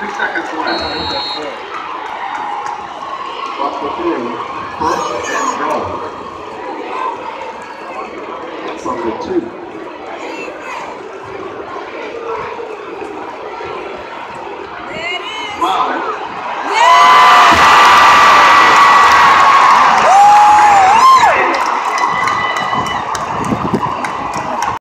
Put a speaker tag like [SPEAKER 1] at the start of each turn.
[SPEAKER 1] seconds left. Watch the three. First and goal. That's on the 2.